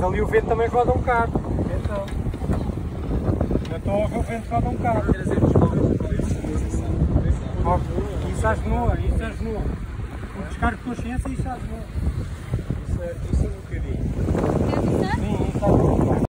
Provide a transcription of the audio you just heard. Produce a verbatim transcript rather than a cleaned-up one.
Mas ali o vento também roda um carro. Então. Eu estou a ouvir o vento roda um carro. Isso às nua, isso às nua. O descargo de consciência, isso às nua. Isso é, isso é um bocadinho. Quer avisar? Sim, isso às nua.